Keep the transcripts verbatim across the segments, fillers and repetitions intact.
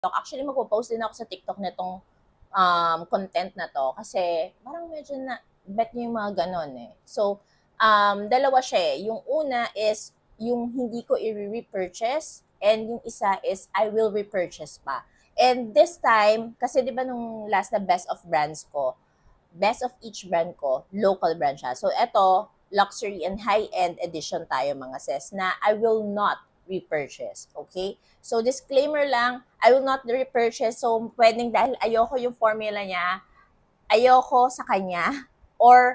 Actually, magpo-post din ako sa TikTok nitong um, content na to kasi parang medyo na bet niyo yung mga ganon eh. So, um, dalawa siya eh. Yung una is yung hindi ko i-repurchase and yung isa is I will repurchase pa. And this time, kasi di ba nung last na best of brands ko, best of each brand ko, local brand siya. So, eto, luxury and high-end edition tayo mga sis na I will not repurchase. Okay? So, disclaimer lang, I will not repurchase. So, pwedeng dahil ayoko yung formula niya, ayoko sa kanya, or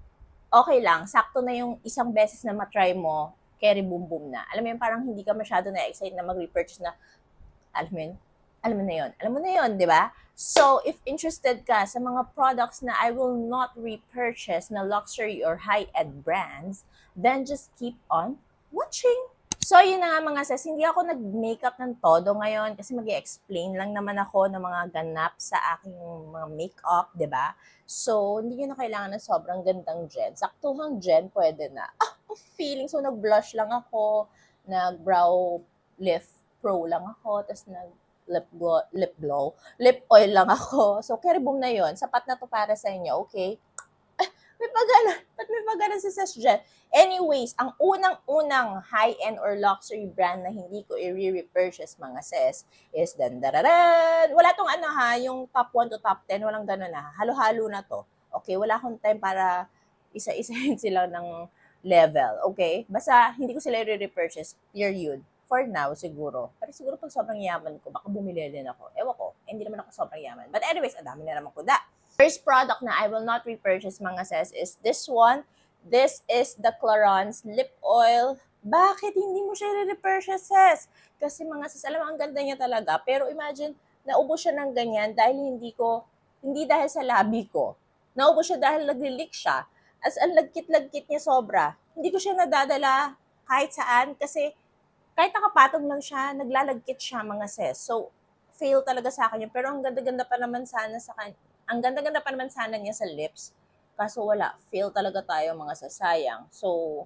okay lang, sakto na yung isang beses na matry mo, carry boom boom na. Alam mo yun, parang hindi ka masyado na-excite na mag-repurchase na, alam mo yun, alam mo na yun, alam mo na yun, di ba? So, if interested ka sa mga products na I will not repurchase na luxury or high-end brands, then just keep on watching. So, yun na nga mga sis, hindi ako nag-makeup ng todo ngayon kasi mag explain lang naman ako ng mga ganap sa aking mga makeup, di ba? So, hindi nyo na kailangan ng sobrang gandang gen. Saktuhang gen, pwede na. Ah, feeling. So, nag-blush lang ako, nag-brow lift pro lang ako, tapos nag lip glow, lip glow, lip oil lang ako. So, carry boom na yon. Sapat na to para sa inyo, okay? May pagana. Ba't may pagana si Sis Jen? Anyways, ang unang-unang high-end or luxury brand na hindi ko i-repurchase mga sis is dandararan. Wala tong ano ha, yung top one to top ten, walang ganun ha. Halo-halo na to. Okay, wala akong time para isa-isahin sila ng level. Okay? Basta hindi ko sila i-repurchase, period. For now, siguro. Pero siguro pag sobrang yaman ko, baka bumili din ako. Ewan ko, hindi naman ako sobrang yaman. But anyways, ang dami na naman kuda. First product na I will not repurchase mga sis is this one. This is the Clarins Lip Oil. Bakit hindi mo siya i-repurchase, sis? Kasi mga sis, alam mo, ang ganda niya talaga. Pero imagine, naubos siya ng ganyan dahil hindi ko, hindi dahil sa labi ko. Naubos siya dahil nag-leak siya. As ang lagkit-lagkit niya sobra. Hindi ko siya nadadala kahit saan kasi kahit nakapatong lang siya, naglalagkit siya mga sis. So, fail talaga sa akin yun. Pero ang ganda-ganda pa naman sana sa kanya. Ang ganda-ganda pa naman sana niya sa lips. Kaso wala, fail talaga tayo mga sasayang. So,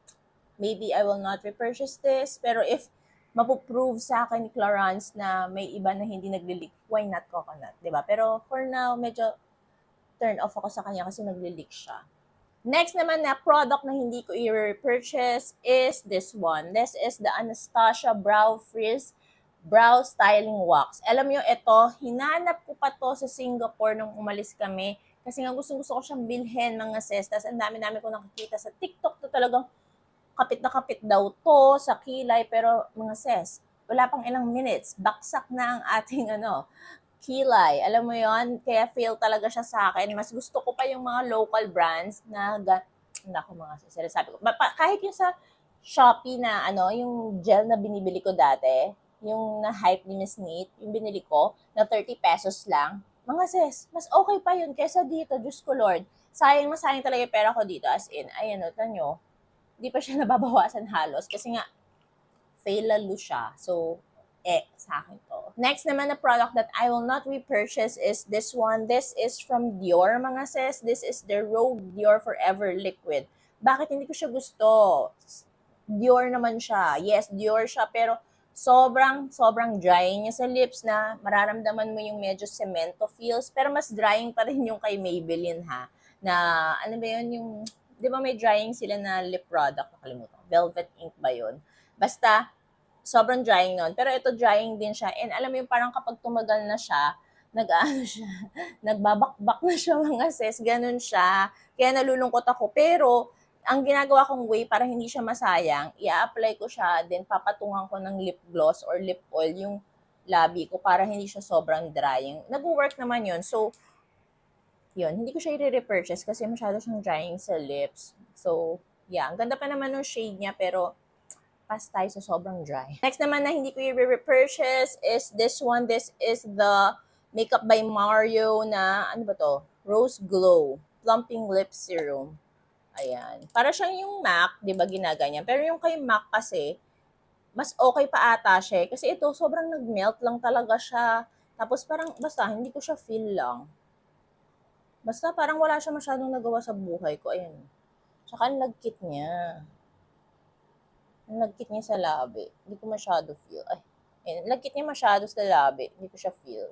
maybe I will not repurchase this. Pero if mapuprove sa akin ni Clarins na may iba na hindi nagli-leak, why not coconut? Diba? Pero for now, medyo turn off ako sa kanya kasi nagli-leak siya. Next naman na product na hindi ko i-repurchase is this one. This is the Anastasia Brow Frizz Brow Styling Wax. Alam nyo, ito, hinanap ko pa to sa Singapore nung umalis kami. Kasi nga gusto-gusto ko siyang bilhin mga sis. Tapos ang dami-dami ko nakikita sa TikTok to talagang kapit na kapit daw to sa kilay. Pero mga sis, wala pang ilang minutes. Baksak na ang ating ano, kilay. Alam mo yon, kaya fail talaga siya sa akin. Mas gusto ko pa yung mga local brands na, naku mga sis, sabi ko, kahit yung sa Shopee na ano, yung gel na binibili ko dati, yung na-hype ni Miss Neat, yung binili ko, na thirty pesos lang. Mga sis, mas okay pa yun kesa dito, Diyos ko Lord. Sayang na sayang talaga yung pera ko dito. As in, ayan o, tanyo, di pa siya nababawasan halos kasi nga, fail lalo siya. So, eh, sa akin to. Next naman na product that I will not repurchase is this one. This is from Dior, mga sis. This is the Rogue Dior Forever Liquid. Bakit hindi ko siya gusto? Dior naman siya. Yes, Dior siya, pero sobrang, sobrang drying niya sa lips na mararamdaman mo yung medyo cemento feels, pero mas drying pa rin yung kay Maybelline ha. Na, ano ba yun, yung, di ba may drying sila na lip product, nakalimutan, Velvet Ink ba yun? Basta, sobrang drying nun. Pero ito drying din siya. And alam mo yung parang kapag tumagal na siya, nag-ano siya, nagbabakbak na siya mga sis, ganun siya. Kaya nalulungkot ako. Pero, ang ginagawa kong way para hindi siya masayang, i-apply ko siya, then papatungan ko ng lip gloss or lip oil yung labi ko para hindi siya sobrang drying. Nag-work naman yun. So, yun, hindi ko siya i-repurchase kasi masyado siyang drying sa lips. So, yeah, ang ganda pa naman ng shade niya, pero pass tayo sa sobrang dry. Next naman na hindi ko i-repurchase is this one. This is the Makeup by Mario na, ano ba to? Rose Glow Plumping Lip Serum. Ayan. Para siyang yung MAC, di ba ginaganyan? Pero yung kay MAC kasi, mas okay pa ata siya. Kasi ito, sobrang nag-melt lang talaga siya. Tapos parang, basta, hindi ko siya feel lang. Basta parang wala siya masyadong nagawa sa buhay ko. Ayan. Tsaka ang lagkit niya. Ang lagkit niya sa labi. Hindi ko masyado feel. Ay, And lagkit niya masyado sa labi. Hindi ko siya feel.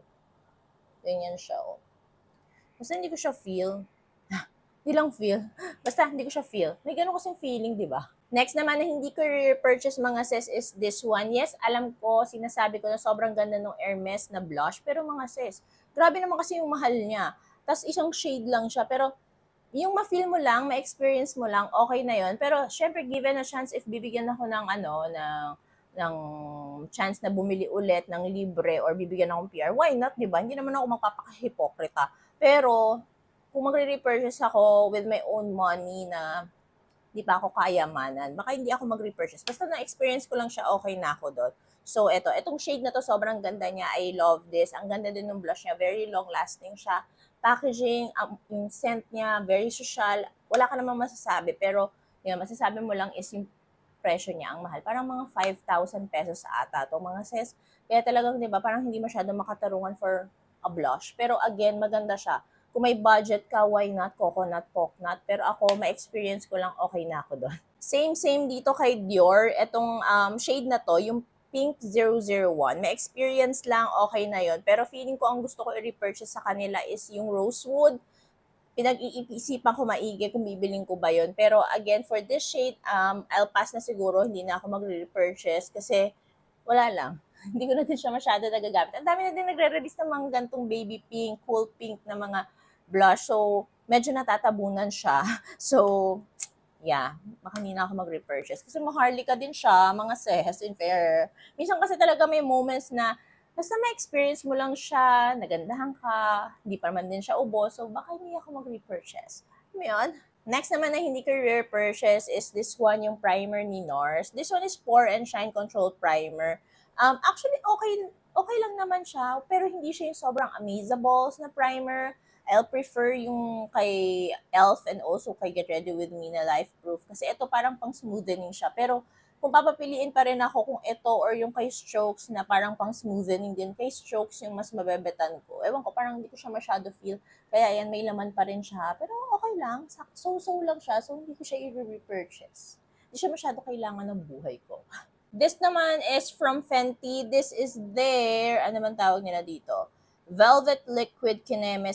Ganyan siya, oh. Basta hindi ko siya feel. Hindi lang feel. Basta hindi ko siya feel. May ganun kasing feeling, di ba? Next naman na hindi ko repurchase mga sis is this one. Yes, alam ko, sinasabi ko na sobrang ganda ng Hermes na blush. Pero mga sis, grabe naman kasi yung mahal niya. Tapos isang shade lang siya. Pero yung ma-feel mo lang, ma-experience mo lang, okay na yon. Pero syempre, given a chance, if bibigyan ako ng ano, ng ng chance na bumili ulit ng libre or bibigyan akong P R, why not, di ba? Hindi naman ako magpapakahipokrita. Pero, kung magre-repurchase ako with my own money na di pa ako kayamanan, baka hindi ako mag-repurchase. Basta na-experience ko lang siya, okay na ako doon. So, eto, etong shade na to, sobrang ganda niya. I love this. Ang ganda din ng blush niya. Very long-lasting siya. Packaging, um, yung scent niya, very social. Wala ka namang masasabi. Pero, yun, masasabi mo lang is yung presyo niya ang mahal. Parang mga five thousand pesos sa ata to mga sis. Kaya talagang, di ba, parang hindi masyado makatarungan for a blush. Pero again, maganda siya. Kung may budget ka, why not? Coconut, coconut. Pero ako, ma-experience ko lang, okay na ako doon. Same, same dito kay Dior. Etong um, shade na to, yung Pink zero zero one. May experience lang, okay na yon. Pero feeling ko ang gusto ko i-repurchase sa kanila is yung Rosewood. Pinag-iisipan ko maigi kung bibiling ko ba yon. Pero again, for this shade, um, I'll pass na siguro. Hindi na ako mag-repurchase kasi wala lang. Hindi ko na din siya masyado nagagamit. Ang dami na din nagre-release ng mga gantong baby pink, cool pink na mga blush. So, medyo natatabunan siya. So, yeah, baka hindi na ako mag-repurchase. Kasi maharlika din siya, mga sis, in fair. Minsan kasi talaga may moments na basta ma-experience mo lang siya, nagandahan ka, hindi pa naman din siya ubos, so baka hindi ako mag-repurchase. Ano yun? Next naman na hindi ko repurchase is this one, yung primer ni NARS. This one is Pore and Shine Control Primer. Um, actually, okay, okay lang naman siya, pero hindi siya yung sobrang amazables na primer. I'll prefer yung kay e l f and also kay Get Ready With Me na Life Proof. Kasi ito parang pang smoothening siya. Pero kung papapiliin pa rin ako kung ito or yung kay Strokes na parang pang smoothening din, kay Strokes yung mas mabebetan ko. Ewan ko, parang hindi ko siya masyado feel. Kaya yan, may laman pa rin siya. Pero okay lang, so-so lang siya. So hindi ko siya i-repurchase. Hindi siya masyado kailangan ng buhay ko. This naman is from Fenty. This is their, ano man tawag nila dito? Velvet Liquid Kineme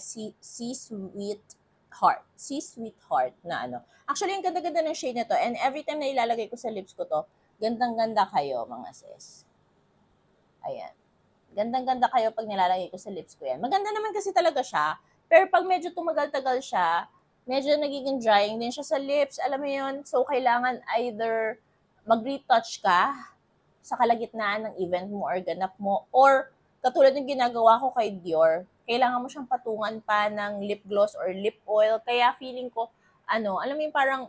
C-Sweet Heart. C-Sweet Heart na ano. Actually, ang ganda-ganda ng shade na to. And every time na ilalagay ko sa lips ko to, gandang-ganda kayo, mga sis. Ayan. Gandang-ganda kayo pag nilalagay ko sa lips ko yan. Maganda naman kasi talaga siya. Pero pag medyo tumagal-tagal siya, medyo nagiging drying din siya sa lips. Alam mo yun? So, kailangan either mag-retouch ka sa kalagitnaan ng event mo or ganap mo, or katulad ng ginagawa ko kay Dior, kailangan mo siyang patungan pa ng lip gloss or lip oil. Kaya feeling ko, ano, alam mo yung parang,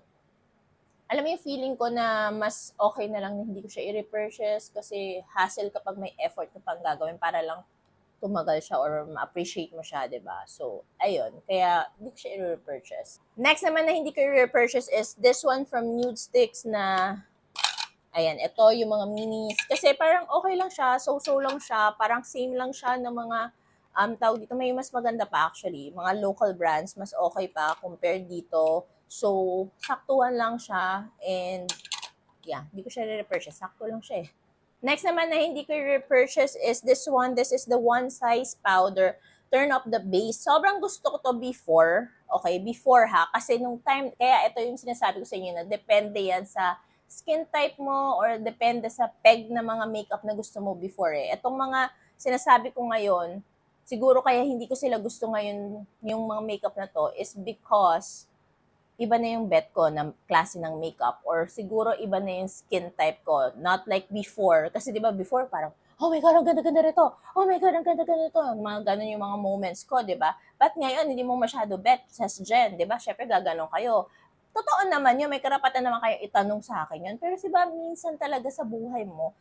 alam mo yung feeling ko na mas okay na lang na hindi ko siya i-repurchase kasi hassle kapag may effort ka pang gagawin para lang tumagal siya or ma-appreciate mo siya, diba? So, ayun. Kaya, hindi ko siya i-repurchase. Next naman na hindi ko i-repurchase is this one from Nude Sticks na ayan, ito yung mga minis. Kasi parang okay lang siya, so-so lang siya, parang same lang siya ng mga, um, tawag dito, may mas maganda pa actually. Mga local brands, mas okay pa compared dito. So, saktuhan lang siya, and yeah, hindi ko siya re-repurchase. Sakto lang siya eh. Next naman na hindi ko re-repurchase is this one. This is the One Size Powder. Turn Up the Base. Sobrang gusto ko to before. Okay, before ha. Kasi nung time, kaya ito yung sinasabi ko sa inyo na depende yan sa skin type mo or depende sa peg na mga makeup na gusto mo before eh. Itong mga sinasabi ko ngayon, siguro kaya hindi ko sila gusto ngayon yung mga makeup na to is because iba na yung bet ko na klase ng makeup or siguro iba na yung skin type ko. Not like before. Kasi di ba before parang, oh my God, ang ganda-ganda rito. Oh my God, ang ganda-ganda rito. Mga ganun yung mga moments ko, di ba? But ngayon, hindi mo masyado bet sa Jen, di ba? Syempre, gaganon kayo. Totoo naman yun, may karapatan naman kayo itanong sa akin yun. Pero diba, minsan talaga sa buhay mo,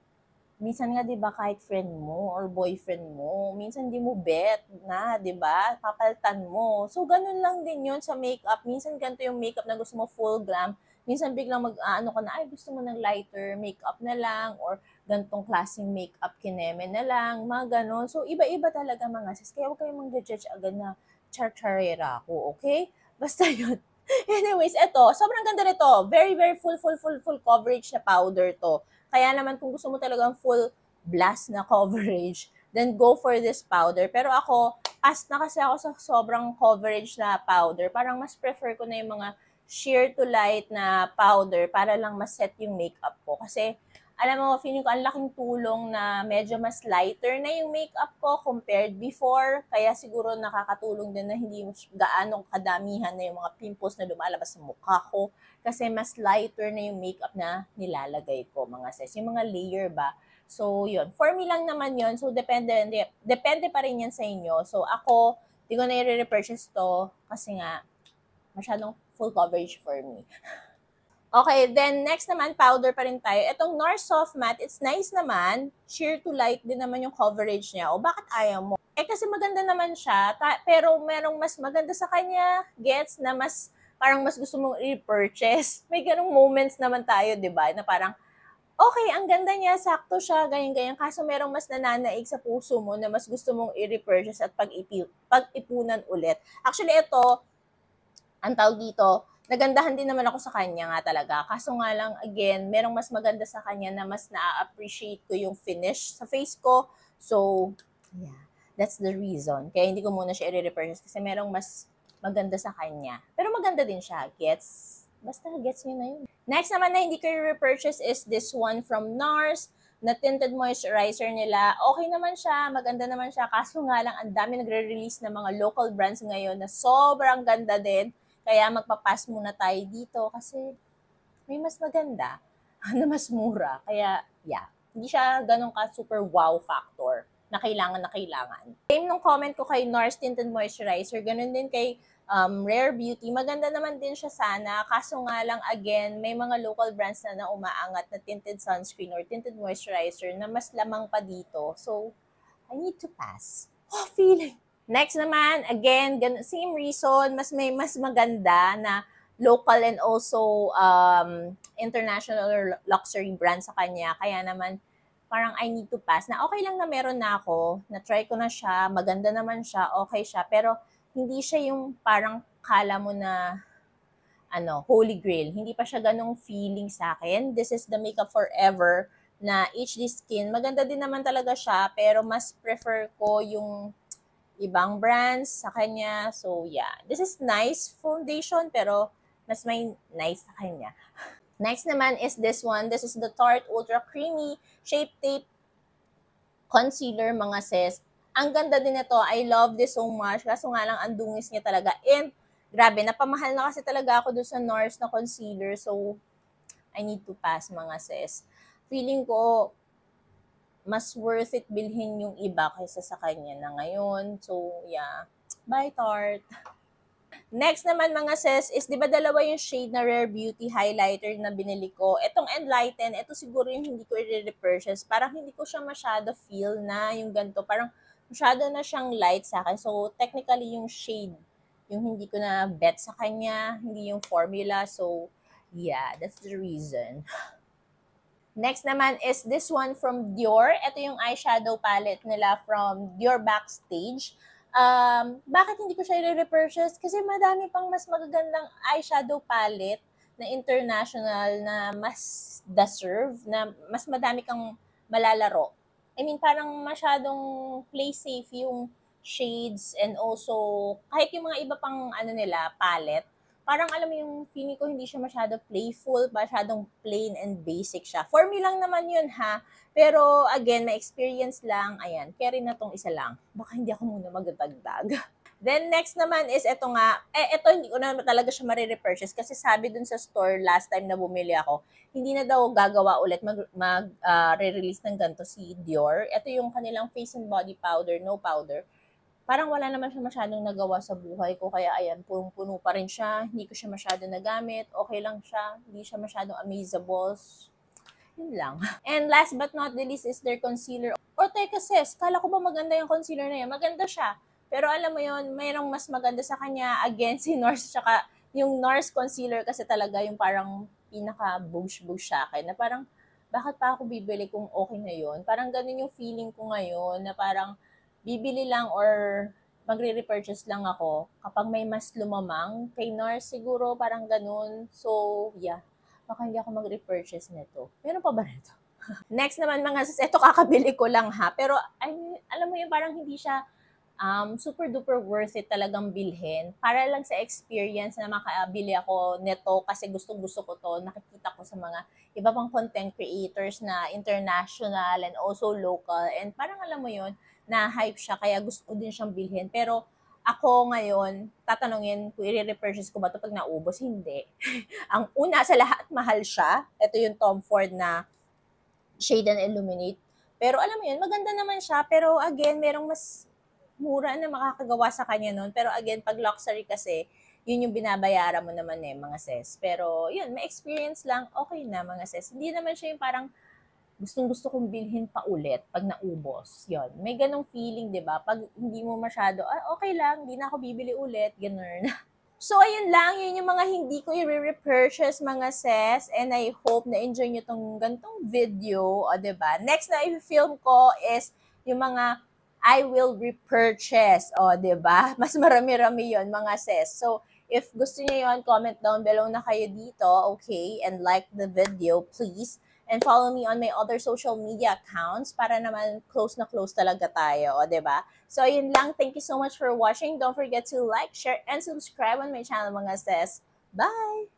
minsan nga diba kahit friend mo or boyfriend mo, minsan di mo bet na, diba? Papaltan mo. So, ganun lang din yun sa makeup. Minsan ganito yung makeup na gusto mo full glam. Minsan biglang mag-ano ka na, ay gusto mo ng lighter makeup na lang or gantong klaseng makeup kineme na lang, mga ganon. So, iba-iba talaga mga sis. Kaya huwag kayong mag-judge agad na char-charera ako, okay? Basta yun. Anyways, eto, sobrang ganda nito. Very, very full, full, full, full coverage na powder to. Kaya naman kung gusto mo talagang full blast na coverage, then go for this powder. Pero ako, past na kasi ako sa sobrang coverage na powder. Parang mas prefer ko na yung mga sheer to light na powder para lang mas set yung makeup ko. Kasi, alam mo, feeling ko ang laking tulong na medyo mas lighter na yung makeup ko compared before. Kaya siguro nakakatulong din na hindi gaano kadamihan na yung mga pimples na lumalabas sa mukha ko. Kasi mas lighter na yung makeup na nilalagay ko, mga sis. Yung mga layer ba. So, yun. For me lang naman yun. So, depende, depende pa rin yan sa inyo. So, ako, di ko na i-repurchase to kasi nga, masyadong full coverage for me. Okay, then next naman, powder pa rin tayo. Itong NARS Soft Matte, it's nice naman. Sheer to light din naman yung coverage niya. O bakit ayaw mo? Eh kasi maganda naman siya, ta- pero merong mas maganda sa kanya, gets, na mas, parang mas gusto mong i-purchase. May ganong moments naman tayo, di ba? Na parang, okay, ang ganda niya, sakto siya, ganyan-ganyan. Kaso merong mas nananaig sa puso mo na mas gusto mong i-repurchase at pag-ipi- pag-ipunan ulit. Actually, ito, ang tawag dito, nagandahan din naman ako sa kanya nga talaga. Kaso nga lang, again, merong mas maganda sa kanya na mas na-appreciate ko yung finish sa face ko. So, yeah, that's the reason. Kaya hindi ko muna siya i-repurchase kasi merong mas maganda sa kanya. Pero maganda din siya, gets? Basta gets nyo na yun. Next naman na hindi ko i-repurchase is this one from NARS na tinted moisturizer nila. Okay naman siya, maganda naman siya. Kaso nga lang, ang dami nagre-release ng mga local brands ngayon na sobrang ganda din. Kaya magpapass muna tayo dito kasi may mas maganda na mas mura. Kaya, yeah, hindi siya ganun ka super wow factor na kailangan na kailangan. Same nung comment ko kay NARS Tinted Moisturizer, ganun din kay um, Rare Beauty. Maganda naman din siya sana. Kaso nga lang, again, may mga local brands na na umaangat na tinted sunscreen or tinted moisturizer na mas lamang pa dito. So, I need to pass. Oh, feeling. Next naman, again, same reason, mas may mas maganda na local and also um, international or luxury brand sa kanya. Kaya naman, parang I need to pass. Na okay lang na meron na ako, na-try ko na siya, maganda naman siya, okay siya, pero hindi siya yung parang kala mo na ano, holy grail. Hindi pa siya ganong feeling sa akin. This is the Makeup Forever na H D Skin. Maganda din naman talaga siya, pero mas prefer ko yung ibang brands sa kanya. So, yeah. This is nice foundation, pero mas may nice sa kanya. Next naman is this one. This is the Tarte Ultra Creamy Shape Tape Concealer, mga sis. Ang ganda din ito. I love this so much. Kaso nga lang, ang dungis niya talaga. And, grabe, napamahal na kasi talaga ako doon sa NARS na concealer. So, I need to pass, mga sis. Feeling ko, mas worth it bilhin yung iba kaysa sa kanya na ngayon. So, yeah. Bye, Tarte. Next naman, mga sis, is di ba dalawa yung shade na Rare Beauty highlighter na binili ko? Itong Enlighten, ito siguro yung hindi ko i-repurchase. Parang hindi ko siya masyado feel na yung ganito. Parang masyado na siyang light sa akin. So, technically, yung shade, yung hindi ko na bet sa kanya, hindi yung formula. So, yeah, that's the reason. Next naman is this one from Dior. Ito yung eyeshadow palette nila from Dior Backstage. Um, bakit hindi ko siya i-repurchase? Kasi madami pang mas magagandang eyeshadow palette na international na mas deserve, na mas madami kang malalaro. I mean, parang masyadong play safe yung shades and also kahit yung mga iba pang ano nila, palette, parang alam mo yung feeling ko hindi siya masyado playful, masyadong plain and basic siya. For me lang naman yun ha. Pero again, may experience lang. Ayan, carry na tong isa lang. Baka hindi ako muna magdagdag. Then next naman is ito nga. Eh, ito hindi ko na talaga siya marirepurchase kasi sabi dun sa store last time na bumili ako, hindi na daw gagawa ulit mag, mag uh, re-release ng ganito si Dior. Ito yung kanilang face and body powder, no powder. Parang wala naman siya masyadong nagawa sa buhay ko. Kaya ayan, punong-puno pa rin siya. Hindi ko siya masyado nagamit. Okay lang siya. Hindi siya masyadong amazable. Yun lang. And last but not the least is their concealer. O teka sis, kala ko ba maganda yung concealer na yan? Maganda siya. Pero alam mo yun, mayroong mas maganda sa kanya. Again, si NARS, tsaka yung NARS concealer kasi talaga yung parang pinaka-bush-bush sa akin. Na parang, bakit pa ako bibili kung okay na yun? Parang ganun yung feeling ko ngayon na parang bibili lang or magre-repurchase lang ako kapag may mas lumamang. Kay NARS siguro parang ganun. So, yeah. Baka hindi ako mag-repurchase nito. Meron pa ba nito? Next naman mga sis, eto kakabili ko lang ha, pero I mean, alam mo yun, parang hindi siya um, super duper worth it talagang bilhin. Para lang sa experience na makabili ako nito kasi gustong gusto ko to, nakikita ko sa mga iba pang content creators na international and also local, and parang alam mo yun, na hype siya kaya gusto ko din siyang bilhin. Pero ako ngayon, tatanungin kung i-repurchase ko ba to pag naubos, hindi. Ang una sa lahat, mahal siya. Ito yung Tom Ford na Shade and Illuminate. Pero alam mo yun, maganda naman siya. Pero again, merong mas mura na makakagawa sa kanya nun. Pero again, pag luxury kasi, yun yung binabayaran mo naman eh, mga sis. Pero yun, may experience lang, okay na mga sis. Hindi naman siya yung parang gustong gusto kong bilhin pa ulit pag naubos. Yun. May ganong feeling, di ba? Pag hindi mo masyado, ah, okay lang, hindi na ako bibili ulit. Ganun. So, ayun lang. Yun yung mga hindi ko i-repurchase, mga sis. And I hope na-enjoy nyo tong gantong video. O, diba? Next na i-film ko is yung mga I will repurchase. O, diba? Mas marami-rami yun, mga sis. So, if gusto nyo yun, comment down below na kayo dito. Okay? And like the video, please. And follow me on my other social media accounts para naman close na close talaga tayo, o, diba? So, yun lang. Thank you so much for watching. Don't forget to like, share, and subscribe on my channel, mga sis. Bye!